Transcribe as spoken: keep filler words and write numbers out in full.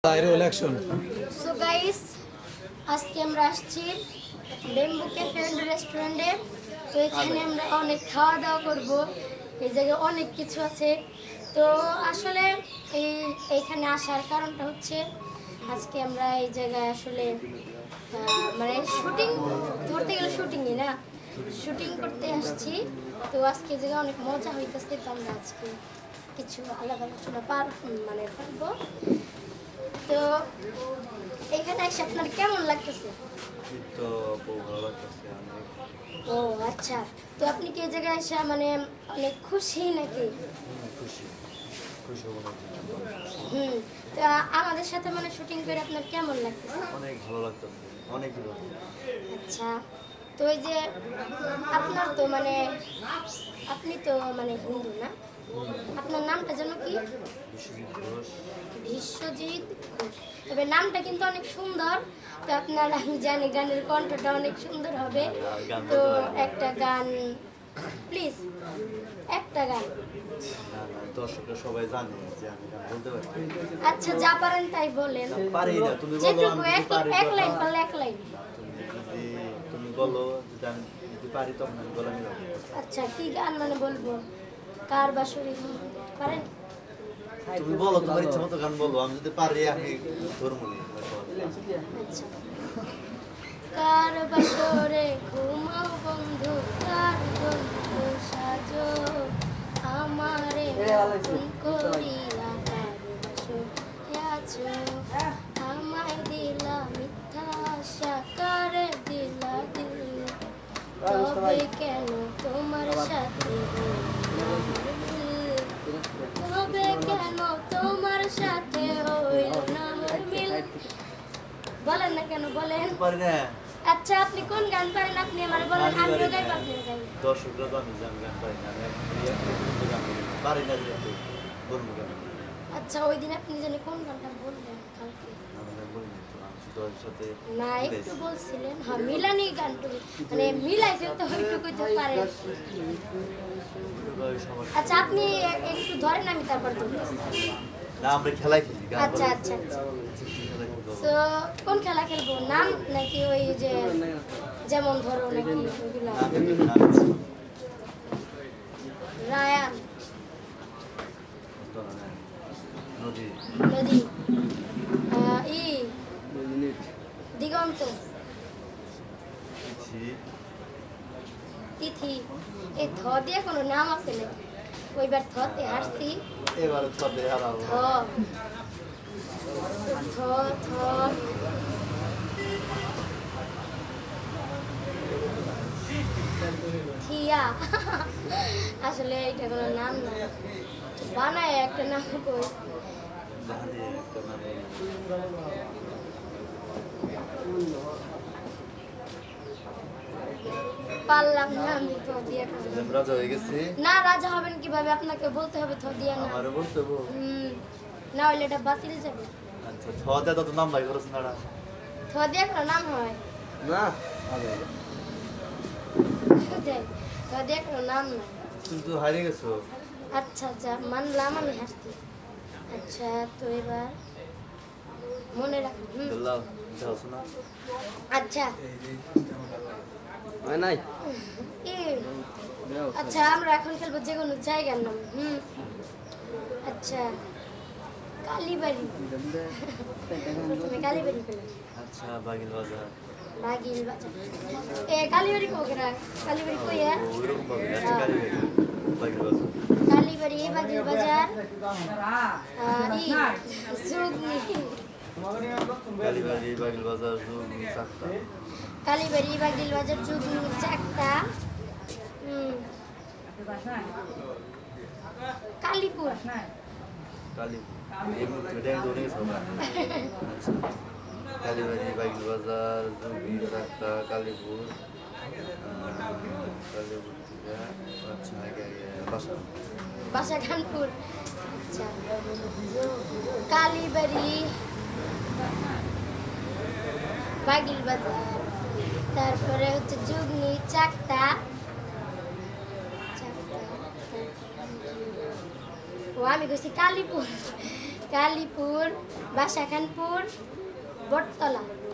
So guys, আজকে আমরা আসছি বেম্বু ক্যাফে এন্ড রেস্টুরেন্টে। তো এখানে আমরা অনেক খাওয়া দাওয়া করব। এই জায়গায় অনেক কিছু আছে। তো আসলে এই এইখানে আসার কারণটা হচ্ছে আজকে আমরা এই জায়গায় আসলে মানে শুটিং ধরতে গেলে শুটিংই না শুটিং করতে আসছি। তো আজকে এই জায়গায় অনেক মজা হইতেছে। তো আমরা আজকে কিছু আলাদা আলোচনা পার মানে পারবো। তো এখানে এসে আপনার কেমন লাগতেছে? তো ভালো লাগতেছে অনেক। ও আচ্ছা, তো আপনি কি এই জায়গায় এসে মানে অনেক খুশি নাকি? খুশি খুশি হব না। হুম, তো আমাদের সাথে মানে শুটিং করে আপনার কেমন লাগতেছে? অনেক ভালো লাগতেছে, অনেক ভালো। আচ্ছা, তো এই যে আপনার তো মানে আপনি তো মানে হিন্দু না? আপনার নামটা যেন কি? বিশ্বজিৎ ঘোষ। বিশ্বজিৎ ঘোষ। তবে নামটা কিন্তু অনেক সুন্দর। তো আপনার আমি জানি গানের কণ্ঠটা অনেক সুন্দর হবে। তো একটা গান প্লিজ, একটা গান। না না, দর্শকরা সবাই জানে যে আমি গান বলতে পারি। আচ্ছা, যা পারেন তাই বলেন। পারি না, তুমি বলো। যেটুকু আমি এক পারি। এক লাইন পারলে এক লাইন। তুমি যদি তুমি বলো যে আমি যদি পারি তখন আমি গলা মিলাবো। আচ্ছা, কি গান মানে বলবো? কার বাঁশরি পারেন? তুমি বলো, তোমার ইচ্ছা মতো গান বলো। আমি যদি পারি আমি ধরবো না। আচ্ছা, কার বাসরে ঘুমাও বন্ধু, কার বন্ধু সাজো আমারে নতুন করিয়া, কার বাসরে আছো আমায় দিলা মিথ্যা আশা, কারে দিলা দিল, তবে কেন তোমার সাথে তবে কেন তোমার সাথে হইল না মিল? বলেন না কেন, বলেন। পারি না। আচ্ছা, আপনি কোন গান পারেন আপনি আমার বলেন, আমিও গাইব আপনিও গাইবেন। দর্শকরা জানে যে আমি গান পারি না। আমি গান পারি না, বলবো কেন? আচ্ছা, ওই দিন আপনি জানি কোন গানটা বললেন কালকে? আমি গান বলি না তো, আমি শুধু ওর সাথে না, একটু বলছিলেন। হ্যাঁ, মিলানি গানটা মানে মিলাইছেন তো ওইটুকুই তো পারেন। আচ্ছা, আপনি একটু ধরেন, আমি তারপর ধরতেছি। না, আমরা খেলাই খেলি। আচ্ছা আচ্ছা আচ্ছা, তো কোন খেলা খেলবো? নাম নাকি ওই যে যেমন ধরো নাকি ওইগুলা? রায়ান, নদী, নদী, আহ, ই দিগন্ত, তিথি। এই থ দিয়ে কোনো নাম আছে নাকি? ওইবার থতে হাসছি। এবার ছদে হারাবো। থ থ থ থিয়া। আসলে এটা কোনো নাম না, বানায় একটা নাম কই। পারলাম না আমি থ দিয়া। রাজা হয়ে গেছি না, রাজা হবেন কিভাবে? আপনাকে বলতে হবে থ দিয়া না। আমারে বলতে হবে। হুম, না হলে এটা বাতিল যাবে। আচ্ছা, ছদে তো নাম ভাই করছ না। থ দিয়া কোনো নাম হয় না, দেখ, থ দিয়া কোনো নাম না। তুমি তো হারিয়ে গেছো। আচ্ছা আচ্ছা, মানলাম আমি হাসতে। আচ্ছা, তো এবার মনে রাখুন। হুম, আল্লাহ যাও শোনা। আচ্ছা নাই। ই আচ্ছা, আমরা এখন খেলবো যে কোনো জায়গার নাম। হুম, আচ্ছা, কালীবাড়ি। প্রথমে কালীবাড়ি পেলাম। আচ্ছা, বাগিল বাজার। বাগিল বাজার। এ কালীবাড়ি কোকেরা? কালীবাড়ি কই? হ্যাঁ, ওইরকম ভাবে আচ্ছা, কালীবাড়ি বাগিল বাজার। কালীবাড়ি বাগিল বাজার। ই সুগনি। কালীবাড়ি বাগিল বাজার জুগনি চাকতা। কালীবাড়ি বাগিল বাজার জুগনি চাকতা। হুম, কালীপুর। কালী এই মুহূর্তে ড্যাং দৌড়ে গেছে ওরা। আচ্ছা, কালীবাড়ি বাগিল বাজার জুগনি চাকতা কালীপুর। কালীপুর থেকে আচ্ছা আগে আগে বাসা বাসা খানপুর। আচ্ছা, কালীবাড়ি বাগিল বাজার, তারপরে হচ্ছে জুগনি চাকতা। ও আমি কইছি কালীপুর। কালীপুর, বাসাখানপুর, বটতলা।